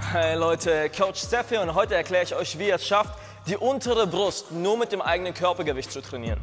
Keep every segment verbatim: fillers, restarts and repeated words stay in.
Hey Leute, Coach Steph hier und heute erkläre ich euch, wie ihr es schafft, die untere Brust nur mit dem eigenen Körpergewicht zu trainieren.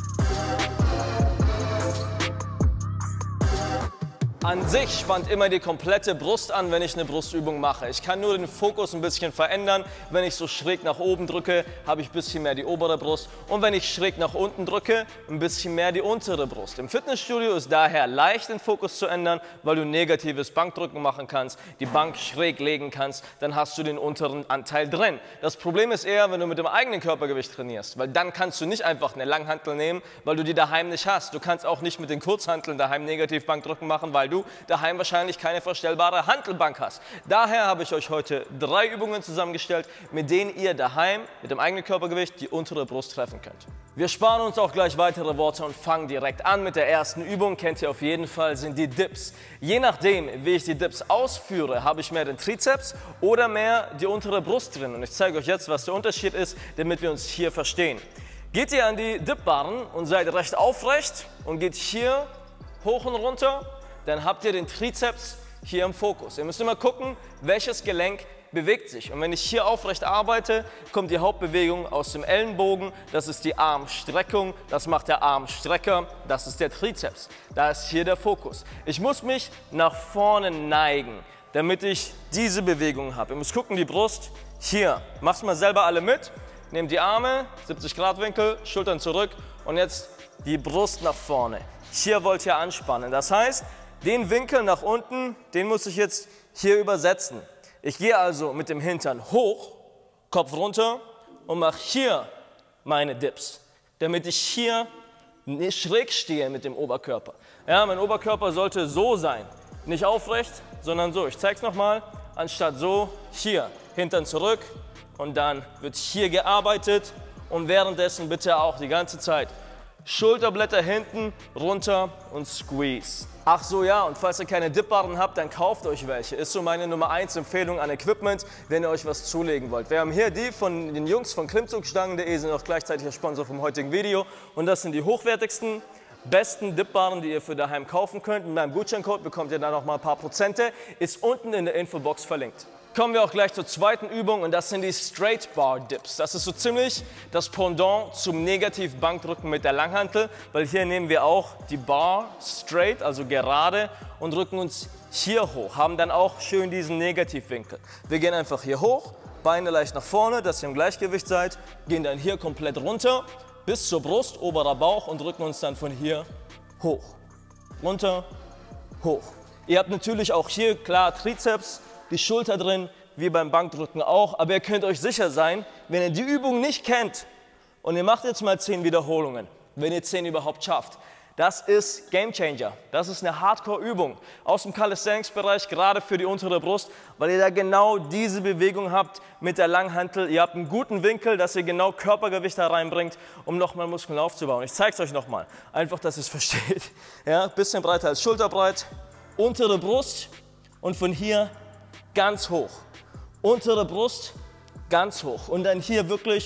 An sich spannt immer die komplette Brust an, wenn ich eine Brustübung mache. Ich kann nur den Fokus ein bisschen verändern. Wenn ich so schräg nach oben drücke, habe ich ein bisschen mehr die obere Brust. Und wenn ich schräg nach unten drücke, ein bisschen mehr die untere Brust. Im Fitnessstudio ist daher leicht, den Fokus zu ändern, weil du negatives Bankdrücken machen kannst, die Bank schräg legen kannst, dann hast du den unteren Anteil drin. Das Problem ist eher, wenn du mit dem eigenen Körpergewicht trainierst, weil dann kannst du nicht einfach eine Langhantel nehmen, weil du die daheim nicht hast. Du kannst auch nicht mit den Kurzhanteln daheim negativ Bankdrücken machen, weil du daheim wahrscheinlich keine verstellbare Hantelbank hast. Daher habe ich euch heute drei Übungen zusammengestellt, mit denen ihr daheim mit dem eigenen Körpergewicht die untere Brust treffen könnt. Wir sparen uns auch gleich weitere Worte und fangen direkt an mit der ersten Übung. Kennt ihr auf jeden Fall, sind die Dips. Je nachdem, wie ich die Dips ausführe, habe ich mehr den Trizeps oder mehr die untere Brust drin. Und ich zeige euch jetzt, was der Unterschied ist, damit wir uns hier verstehen. Geht ihr an die Dip-Barren und seid recht aufrecht und geht hier hoch und runter, dann habt ihr den Trizeps hier im Fokus. Ihr müsst immer gucken, welches Gelenk bewegt sich. Und wenn ich hier aufrecht arbeite, kommt die Hauptbewegung aus dem Ellenbogen. Das ist die Armstreckung, das macht der Armstrecker, das ist der Trizeps. Da ist hier der Fokus. Ich muss mich nach vorne neigen, damit ich diese Bewegung habe. Ihr müsst gucken, die Brust hier. Macht mal selber alle mit. Nehmt die Arme, siebzig Grad Winkel, Schultern zurück und jetzt die Brust nach vorne. Hier wollt ihr anspannen. Das heißt, den Winkel nach unten, den muss ich jetzt hier übersetzen. Ich gehe also mit dem Hintern hoch, Kopf runter und mache hier meine Dips, damit ich hier nicht schräg stehe mit dem Oberkörper. Ja, mein Oberkörper sollte so sein, nicht aufrecht, sondern so. Ich zeige es nochmal, anstatt so, hier, Hintern zurück und dann wird hier gearbeitet und währenddessen bitte auch die ganze Zeit Schulterblätter hinten, runter und squeeze. Ach so, ja, und falls ihr keine Dip-Barren habt, dann kauft euch welche. Ist so meine Nummer eins Empfehlung an Equipment, wenn ihr euch was zulegen wollt. Wir haben hier die von den Jungs von Klimmzugstangen punkt de, sind auch gleichzeitig der Sponsor vom heutigen Video. Und das sind die hochwertigsten, besten Dip-Barren, die ihr für daheim kaufen könnt. Mit meinem Gutscheincode bekommt ihr da noch mal ein paar Prozente. Ist unten in der Infobox verlinkt. Kommen wir auch gleich zur zweiten Übung und das sind die Straight Bar Dips. Das ist so ziemlich das Pendant zum Negativ-Bankdrücken mit der Langhantel, weil hier nehmen wir auch die Bar straight, also gerade, und drücken uns hier hoch, haben dann auch schön diesen Negativwinkel. Wir gehen einfach hier hoch, Beine leicht nach vorne, dass ihr im Gleichgewicht seid, gehen dann hier komplett runter bis zur Brust, oberer Bauch und drücken uns dann von hier hoch, runter, hoch. Ihr habt natürlich auch hier klar Trizeps, die Schulter drin, wie beim Bankdrücken auch. Aber ihr könnt euch sicher sein, wenn ihr die Übung nicht kennt und ihr macht jetzt mal zehn Wiederholungen, wenn ihr zehn überhaupt schafft, das ist Game Changer. Das ist eine Hardcore-Übung aus dem Calisthenics-Bereich, gerade für die untere Brust, weil ihr da genau diese Bewegung habt mit der Langhantel. Ihr habt einen guten Winkel, dass ihr genau Körpergewicht da reinbringt, um nochmal Muskeln aufzubauen. Ich zeige es euch nochmal, einfach, dass ihr es versteht. Ja, bisschen breiter als schulterbreit, untere Brust und von hier ganz hoch, untere Brust ganz hoch und dann hier wirklich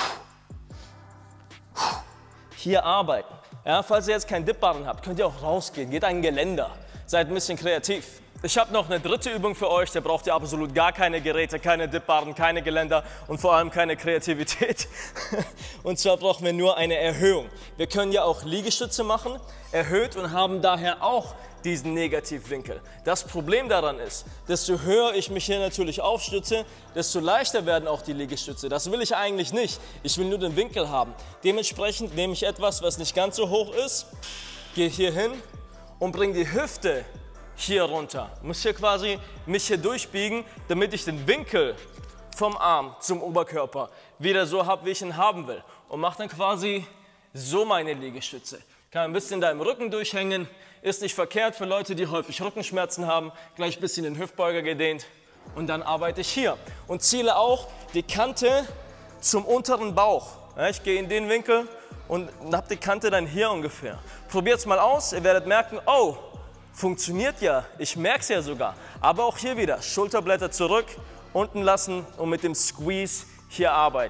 hier arbeiten. Ja, falls ihr jetzt keinen Dip-Barren habt, könnt ihr auch rausgehen, geht an ein Geländer, seid ein bisschen kreativ. Ich habe noch eine dritte Übung für euch, da braucht ihr absolut gar keine Geräte, keine Dip-Barren, keine Geländer und vor allem keine Kreativität. Und zwar brauchen wir nur eine Erhöhung. Wir können ja auch Liegestütze machen, erhöht und haben daher auch diesen Negativwinkel. Das Problem daran ist, desto höher ich mich hier natürlich aufstütze, desto leichter werden auch die Liegestütze. Das will ich eigentlich nicht. Ich will nur den Winkel haben. Dementsprechend nehme ich etwas, was nicht ganz so hoch ist, gehe hier hin und bringe die Hüfte hier runter. Ich muss hier quasi mich hier durchbiegen, damit ich den Winkel vom Arm zum Oberkörper wieder so habe, wie ich ihn haben will. Und mache dann quasi so meine Liegestütze. Kann ein bisschen da im Rücken durchhängen, ist nicht verkehrt für Leute, die häufig Rückenschmerzen haben. Gleich ein bisschen den Hüftbeuger gedehnt und dann arbeite ich hier. Und ziele auch die Kante zum unteren Bauch. Ja, ich gehe in den Winkel und habe die Kante dann hier ungefähr. Probiert es mal aus, ihr werdet merken, oh, funktioniert ja, ich merke es ja sogar. Aber auch hier wieder, Schulterblätter zurück, unten lassen und mit dem Squeeze hier arbeiten.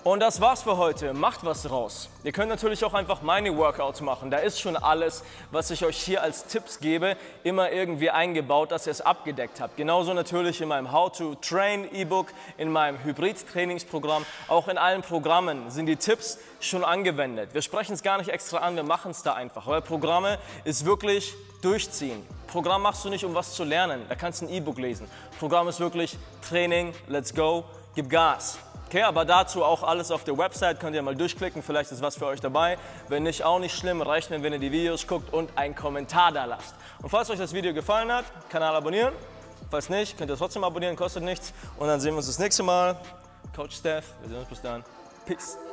Und das war's für heute. Macht was draus. Ihr könnt natürlich auch einfach meine Workouts machen. Da ist schon alles, was ich euch hier als Tipps gebe, immer irgendwie eingebaut, dass ihr es abgedeckt habt. Genauso natürlich in meinem How to Train E-Book, in meinem Hybrid-Trainingsprogramm. Auch in allen Programmen sind die Tipps schon angewendet. Wir sprechen es gar nicht extra an, wir machen es da einfach. Weil Programme ist wirklich durchziehen. Programm machst du nicht, um was zu lernen. Da kannst du ein E-Book lesen. Programm ist wirklich Training, let's go, gib Gas. Okay, aber dazu auch alles auf der Website, könnt ihr mal durchklicken, vielleicht ist was für euch dabei. Wenn nicht, auch nicht schlimm, reicht mir, wenn ihr die Videos guckt und einen Kommentar da lasst. Und falls euch das Video gefallen hat, Kanal abonnieren. Falls nicht, könnt ihr trotzdem abonnieren, kostet nichts. Und dann sehen wir uns das nächste Mal. Coach Steph, wir sehen uns bis dann. Peace.